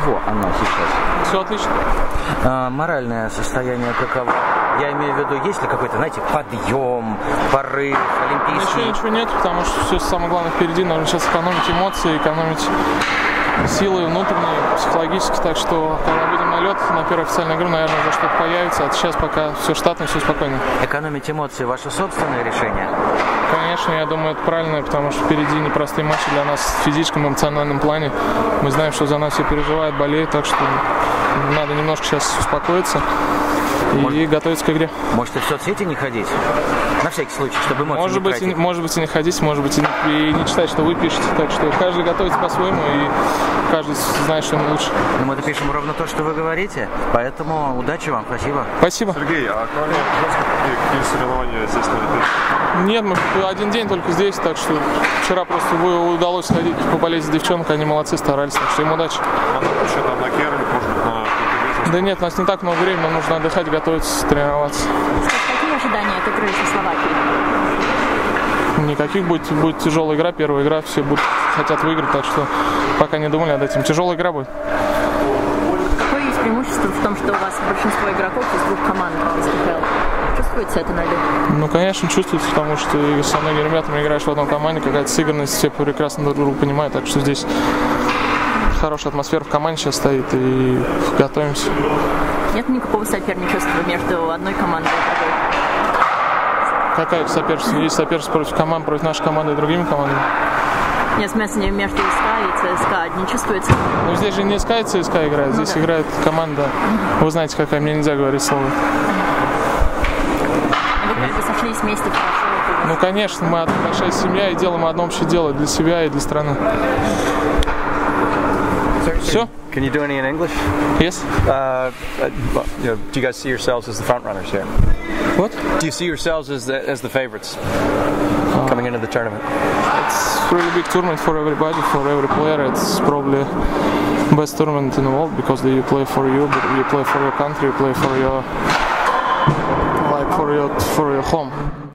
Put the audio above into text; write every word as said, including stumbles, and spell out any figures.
Каково оно сейчас? Все отлично. А, моральное состояние каково? Я имею в виду, есть ли какой-то, знаете, подъем, порыв, олимпийский? Ничего, ничего нет, потому что все самое главное впереди. Нужно сейчас экономить эмоции, экономить силы внутренние, психологически. Так что, когда выйдем на лед, на первую официальную игру, наверное, уже что-то появится. А сейчас пока все штатно, все спокойно. Экономить эмоции – ваше собственное решение? Конечно, я думаю, это правильно, потому что впереди непростые матчи для нас в физическом, эмоциональном плане. Мы знаем, что за нас все переживают, болеют, так что надо немножко сейчас успокоиться и может, готовиться к игре. Может, и в соцсети не ходить? На всякий случай, чтобы эмоции может не быть, тратить. И, может быть, и не ходить, может быть, и не, и не читать, что вы пишете. Так что каждый готовится по-своему, и каждый знает, что ему лучше. Но мы пишем ровно то, что вы говорите, поэтому удачи вам, спасибо. Спасибо. Сергей, а кроме какие, какие соревнования здесь на Нет, мы один день только здесь, так что вчера просто удалось сходить поболеть с девчонкой, они молодцы, старались, так что им удачи. А на еще там на Керле, может быть, на... Да нет, у нас не так много времени, нам нужно отдыхать, готовиться, тренироваться. Какие ожидания от игры со Словакией? Никаких, будет, будет тяжелая игра, первая игра, все будут, хотят выиграть, так что пока не думали над этим. Тяжелая игра будет. Какое есть преимущество в том, что у вас большинство игроков из двух команд из КХЛ? Чувствуется это на льду? Ну, конечно, чувствуется, потому что со многими ребятами играешь в одной команде, какая-то сыгранность, все прекрасно друг друга понимают, так что здесь хорошая атмосфера в команде сейчас стоит и готовимся. Нет никакого соперничества между одной командой и другой? Какая соперничество? Есть соперничество против команд, против нашей команды и другими командами? Нет, в смысле между СКА и ЦСКА не чувствуется? Ну, здесь же не СКА и ЦСКА играет, здесь ну, да. играет команда, вы знаете, какая, мне нельзя говорить слово. Вы как бы сошлись вместе хорошо? Ну, конечно, мы большая семья и делаем одно общее дело для себя и для страны. Все? Can you do any in English? Yes. Uh, uh, you know, do you guys see yourselves as the front runners here? What? Do you see yourselves as the as the favorites uh, coming into the tournament? It's a really big tournament for everybody, for every player. It's probably best tournament in the world because you play for you, but you play for your country, you play for your like for your for your home.